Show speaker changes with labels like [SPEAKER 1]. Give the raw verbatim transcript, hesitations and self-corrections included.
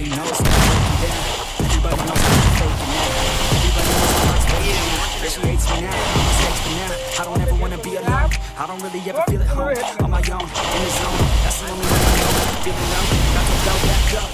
[SPEAKER 1] Everybody knows that I'm breaking down. Everybody knows that I'm faking now. Everybody knows my heart's breaking now. Yeah, she hates me now, mistakes me now. I don't ever wanna be alone. I don't really ever feel at home. On my own, in the zone. That's the only way I know. Feeling low, got to go back up.